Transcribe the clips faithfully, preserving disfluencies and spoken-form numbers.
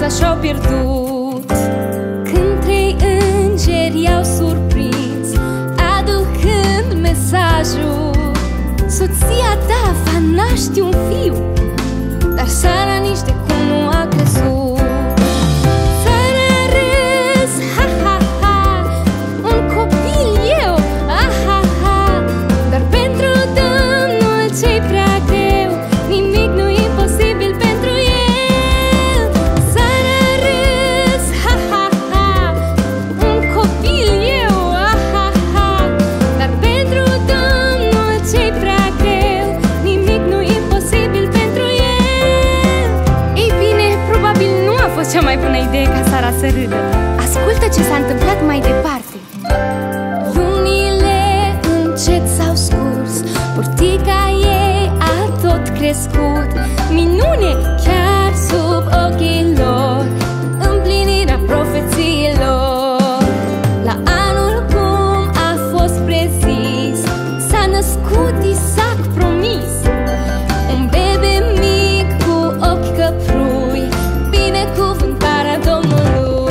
viața și-au pierdut. Când trei îngeri i-au surprins, aducând mesajul: soția ta va naște un fiu, dar Sara nici de cum nu a crezut. Sara a râs, ha, ha, ha, un copil eu, ah, ha, ha. Dar pentru Domnul ce-i prea greu, nimic nu-i imposibil pentru El. Sara a râs, ha, ha, ha, un copil eu, ah, ha, ha. Dar pentru Domnul ce-i prea greu, nimic nu-i imposibil pentru El. Ei bine, probabil nu a fost cea mai bună idee ca Sara să râdă. Ascultă ce s-a întâmplat mai departe. Lunile încet s-au scurs, portica ei a tot crescut. Minune chiar sub ochii lor, împlinirea profețiilor. La anul cum a fost prezis, s-a născut Isaac promis, un bebe mic cu ochi căprui, binecuvântarea Domnului.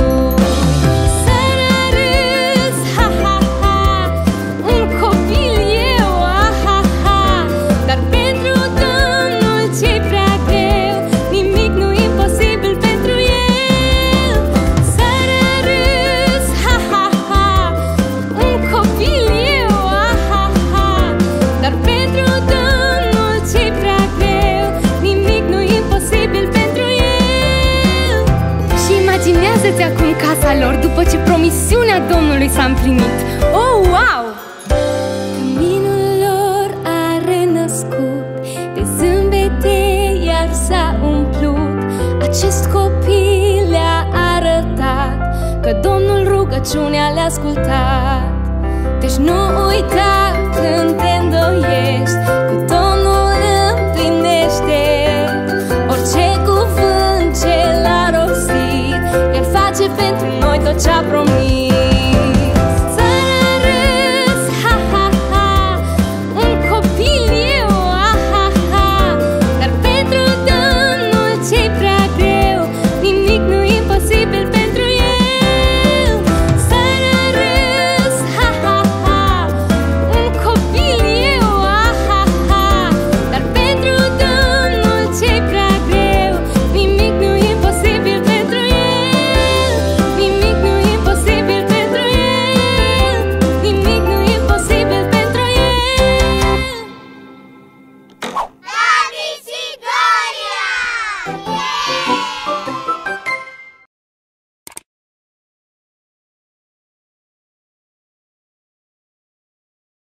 Sara a râs, ha, ha, ha, un copil eu, ah, ha, ha. Dar pentru Domnul ce-i prea greu, nimic nu-i imposibil pentru El. Sara a râs, ha, ha, ha, un copil eu, ah, ha, ha. Dar pentru Domnul ce-i prea greu, nimic nu-i imposibil pentru El. Și imaginează-ți acum casa lor după ce promisiunea Domnului s-a împlinit. Oh, wow! Căminul lor a renăscut, de zâmbete iar s-a umplut. Acest copil le-a arătat că Domnul rugăciunea le-a ascultat. Deci nu uita când te îndoiești,